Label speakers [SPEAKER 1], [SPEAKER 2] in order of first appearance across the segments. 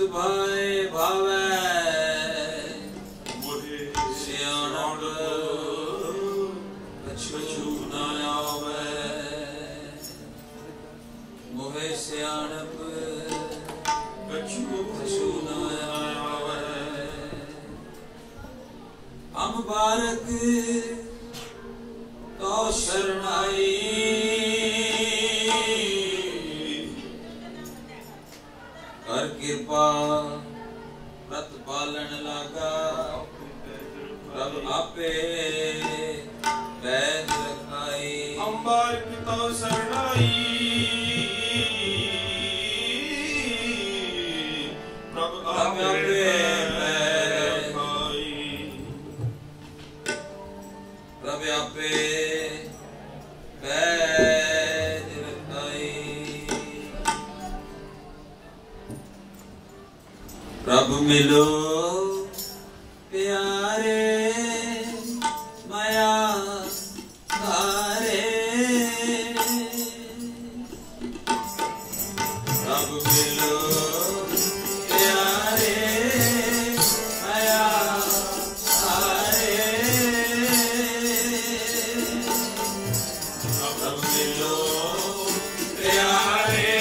[SPEAKER 1] भाए भावे सियाणप कछु न आवे मोहे सियाणप कछु न आवे हम बारक तो शरणाई कर कृपा व्रत पालन लागा प्रभ आपे बैद रखाई
[SPEAKER 2] अंबार की तो शरणाई प्रभ आपे बैद रखाई
[SPEAKER 1] प्रभ आपे बैद रखाई प्रभ मिलो प्यारे माया तारे प्रभ मिलो प्यारे माया तारे प्रभ मिलो प्यारे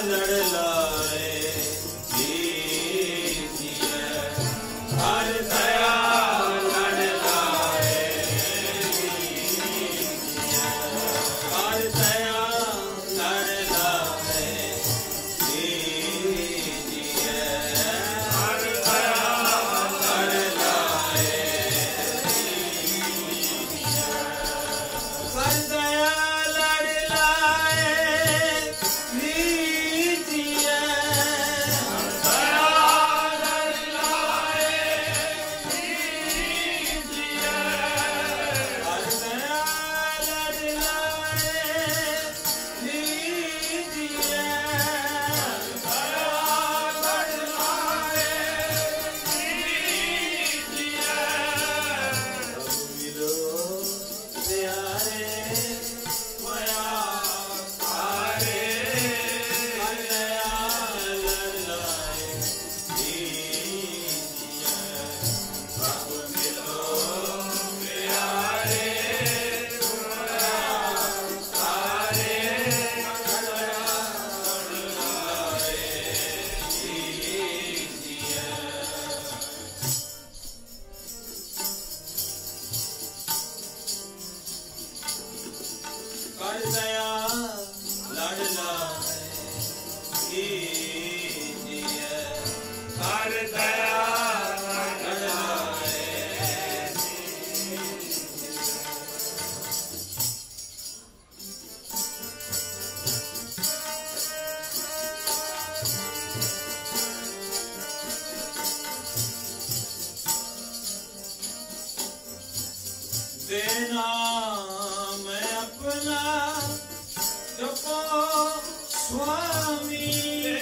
[SPEAKER 2] हर
[SPEAKER 1] स्वामी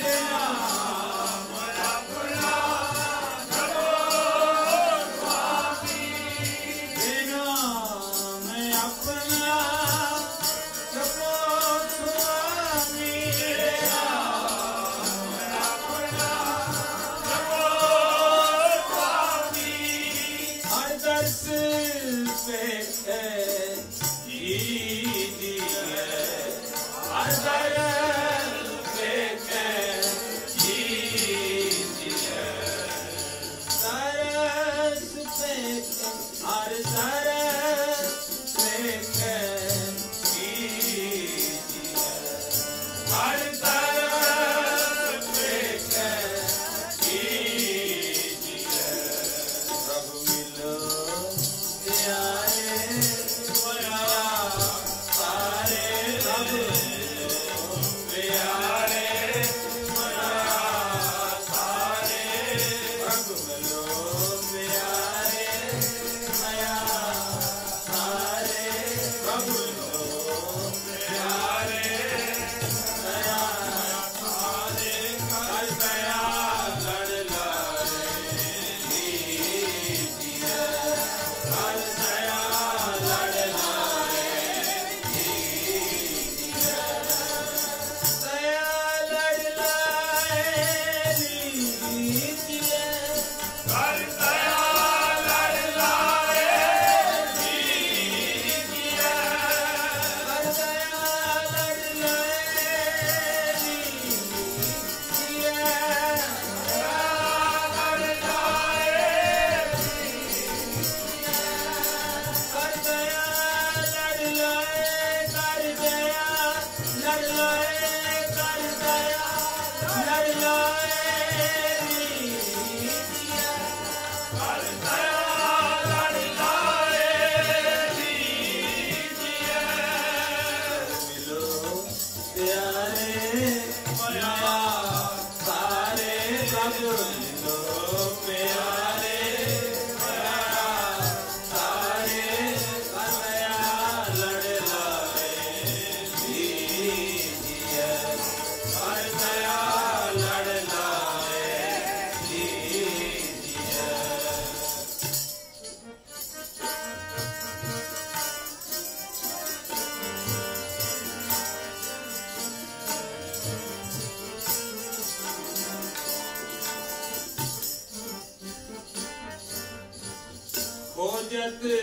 [SPEAKER 1] खोजत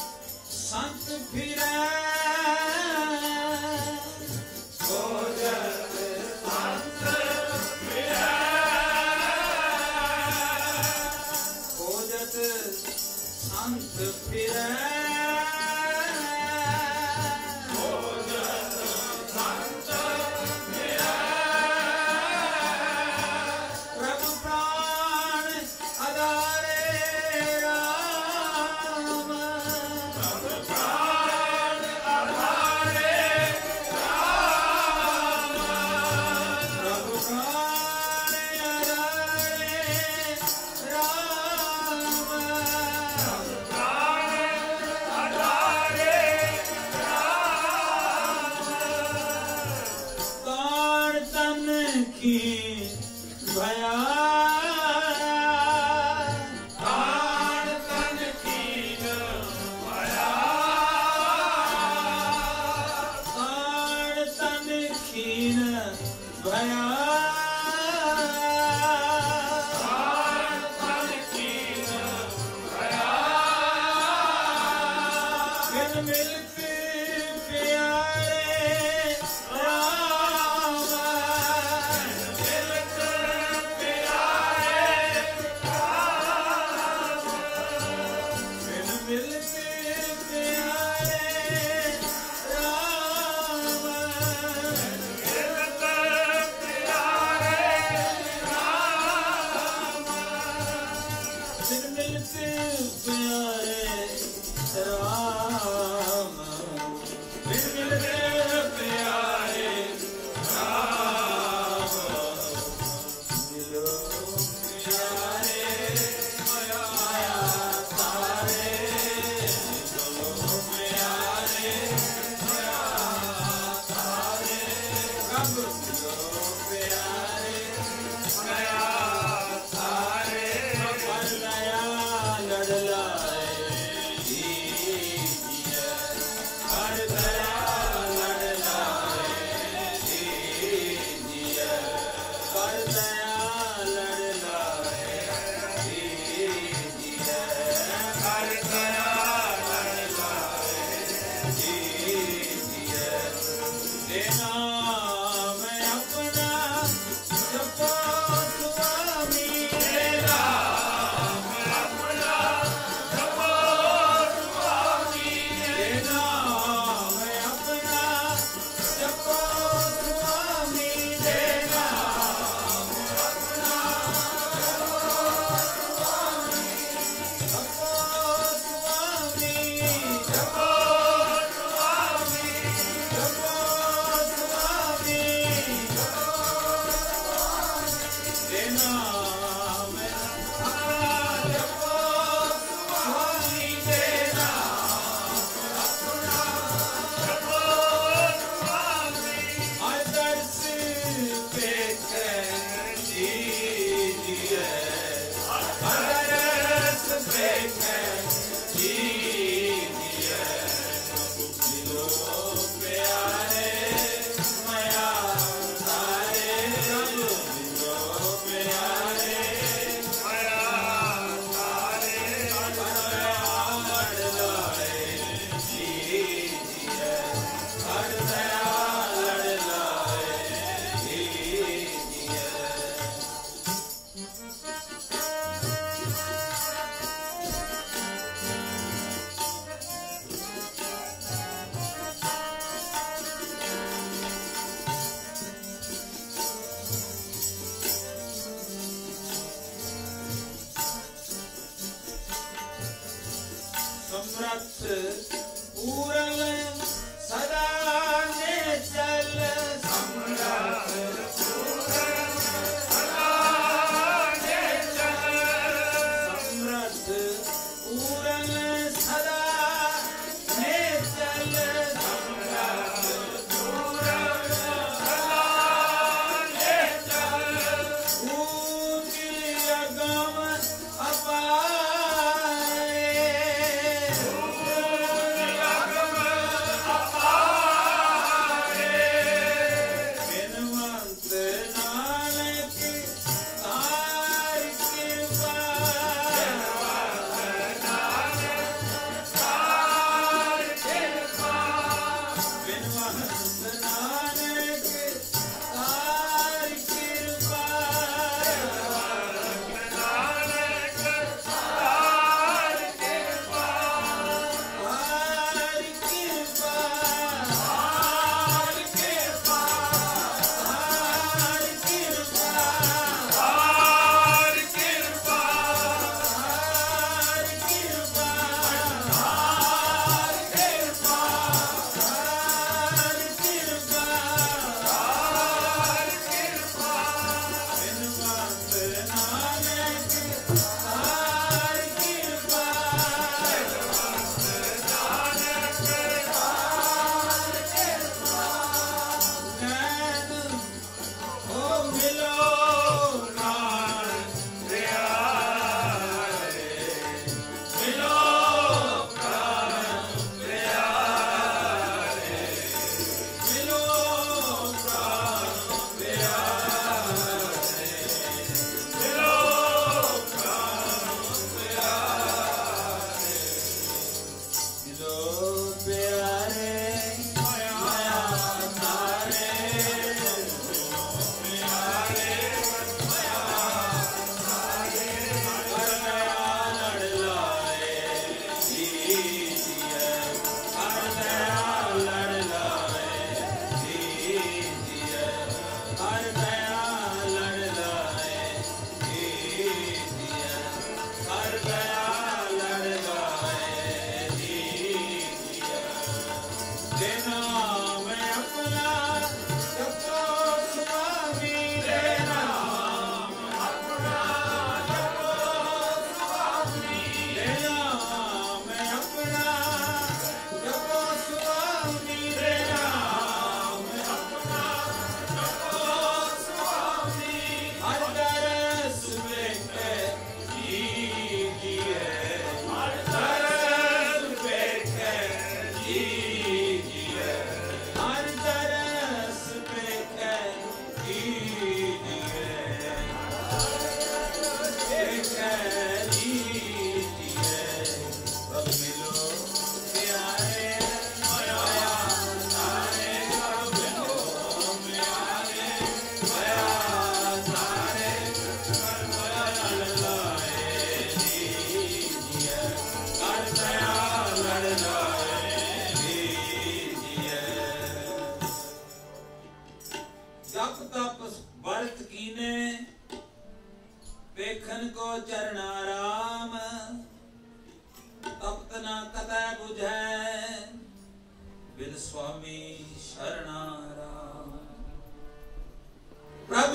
[SPEAKER 1] संत फिरै खोजत संत फिरै खोजत संत फिरै खोजत संत फिरै प्रभु प्राण आधारे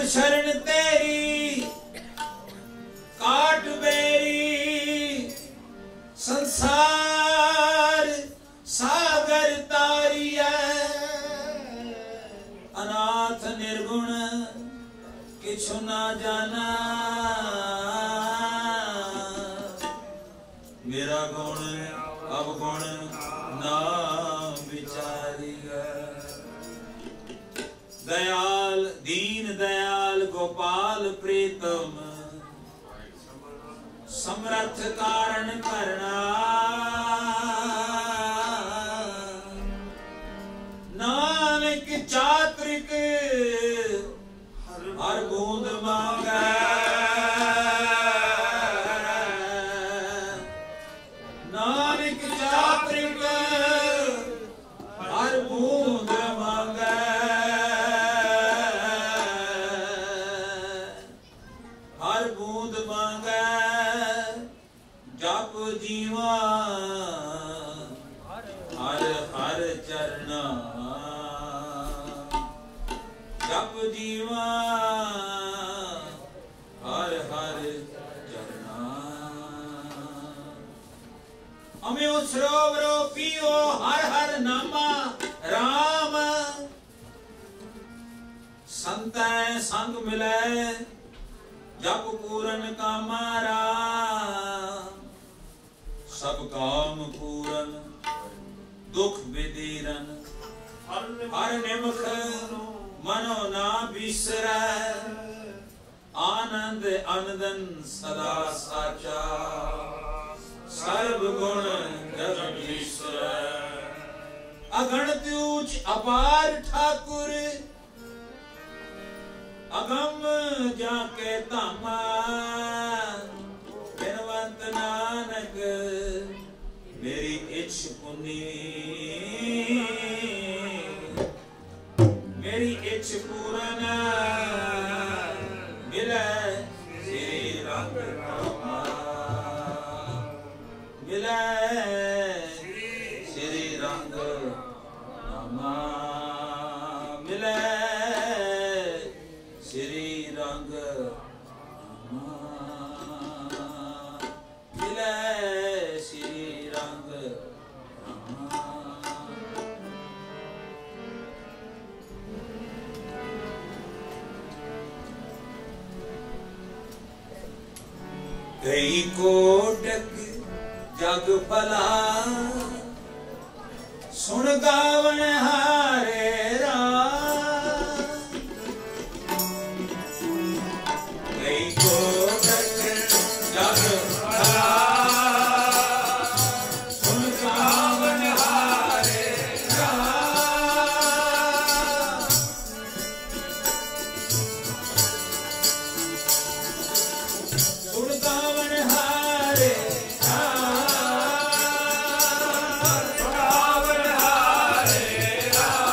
[SPEAKER 1] शरण तेरी काट बेरी संसार सागर तारिया अनाथ निर्गुण किछु ना जाना मेरा गुण अवगुण ना विचारिया दयाल दीन दयाल गोपाल प्रीतम समर्थ कारण करना नानक चात्रिक हर बूंद मांगा नानक चात्रिक हर बूंद मांगा हर बूंद मांगा जप जीवा हर हर चरना जप जीवा हर हर चरना हमें उस सरोवरो पियो हर हर नामा राम संत संग मिले जप पूरन कामा राम सब काम पूरन दुख विदीरन हर निमख मनो ना बिसरै आनंद अनंदन सदा साचा सर्व गुण जगदीश्वर अगणित ऊंच अपार ठाकुर अगम जाके धामा बिनवंत नानक मेरी इच्छ पुनी मेरी इच्छ पूरन मिले श्री रंग धामा मिले श्री रंग धामा मिले श्री रंग धामा मिले श्री रंग धामा कई कोटक जग भला सुन गावन हारे कई कोटक जग भला सुन गावन हारे सुन गावन हारे गावन हारे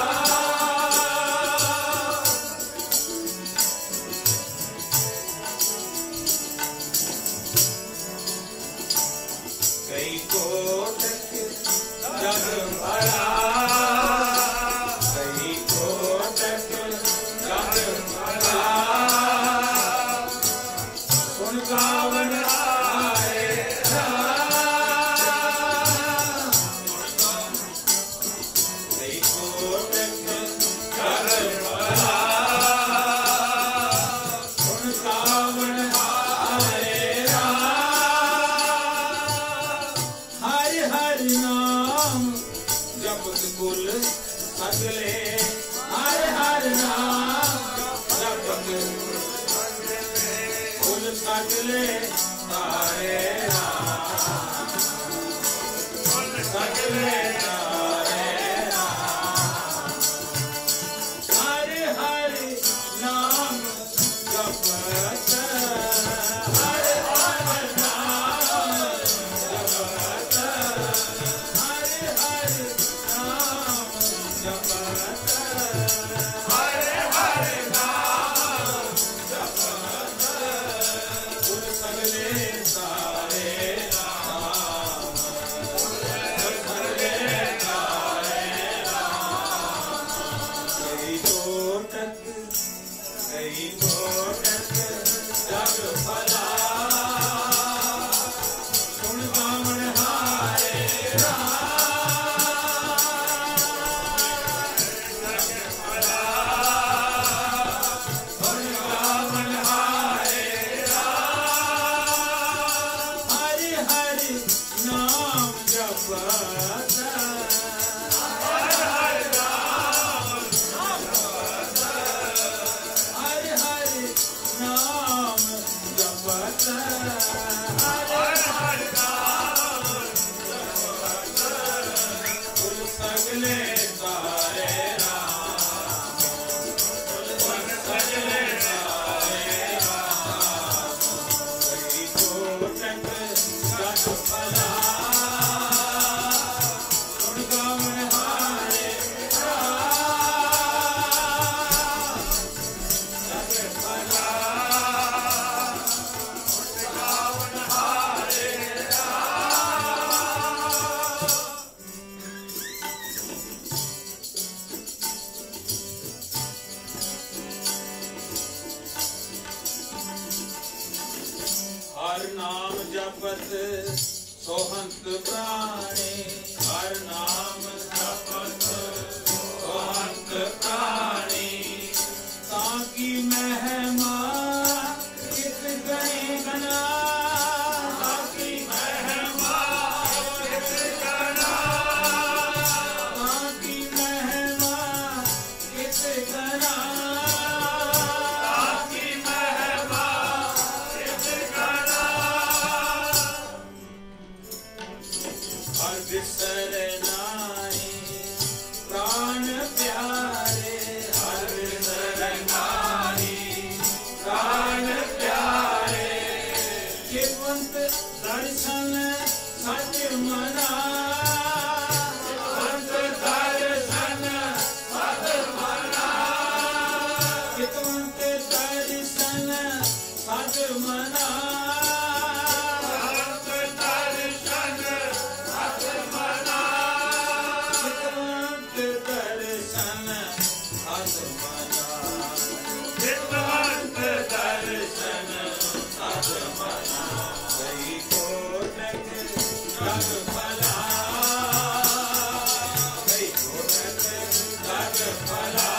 [SPEAKER 1] हर नाम जपत सोहंत प्राणे, हर नाम जपत सोहंत प्राणे, ताकि महिमा कित गणे गना, ताकि महिमा कित गना, ताकि महिमा कित गना, ताकि महिमा कित गना। हर बिसर नाई प्राण प्यारे, हर बिसर नाई प्राण प्यारे, केवंत दर्शन सच मना, केवंत दर्शन सच मना, केवंत दर्शन सच मना, केवंत दर्शन सच मना, केवंत दर्शन सच मना, केवंत दर्शन सच मना। कई कोटक जग भला, कई कोटक जग भला,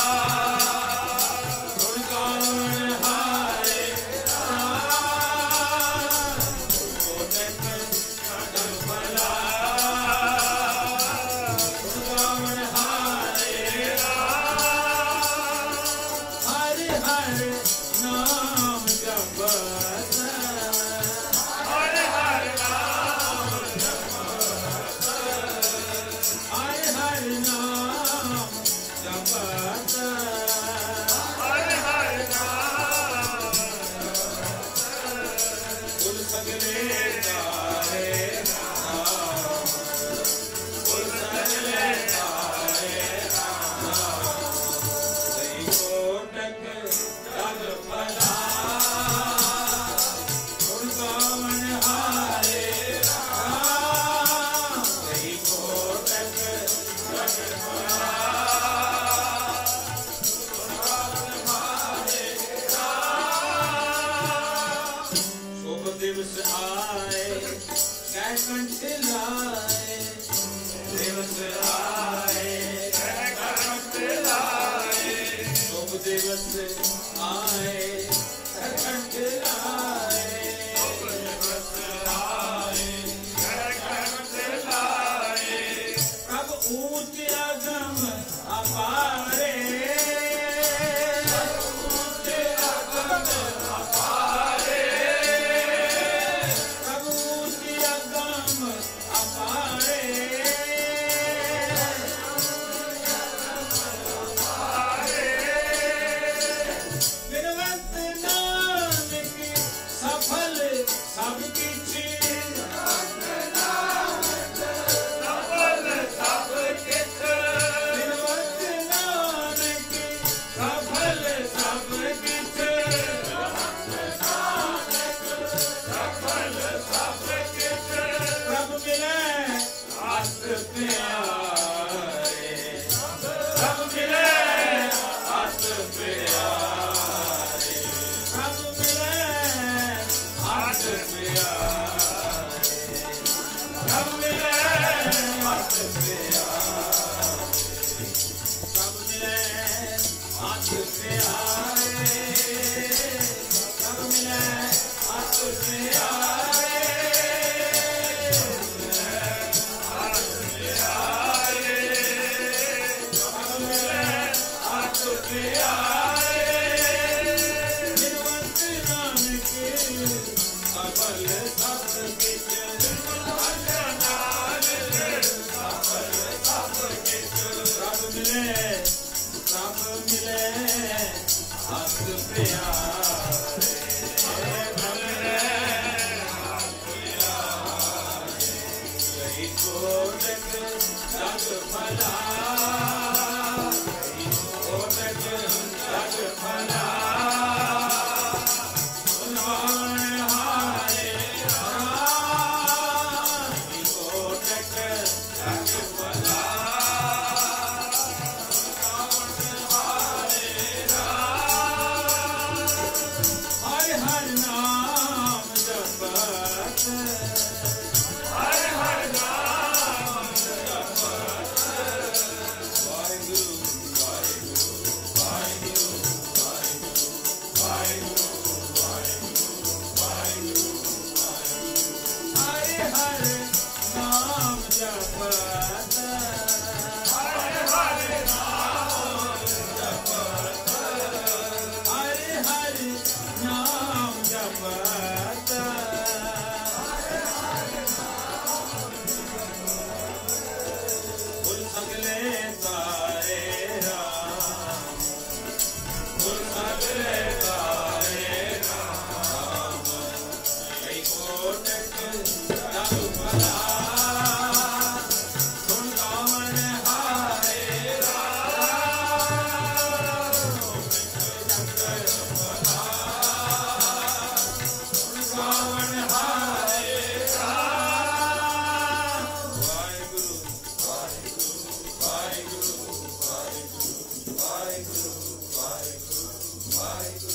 [SPEAKER 1] गुण गावन हारे राम, कोटक जग भला, गुण गावन हारे राम। हरि हरि नाम जपत, हरि हरि नाम जपत, हरि हरि नाम जपत, हरि हरि नाम कुल सगले तारे राम, कुल सगले तारे राम। कई कोटक जग भला, गुण गावन हारे राम, कई कोटक जग भला, गुण गावन हारे राम। शुभ दिवस आए कैकंठ लाए, दिवस आए कैकंठ लाए, शुभ दिवस आए कैकंठ लाए, शुभ दिवस आए कैकंठ लाए। प्रभ ऊंच अगम अपारे, ऊंच अगम अपारे, प्रभ ऊंच अगम अपारे, बिनवंत नानक Bye.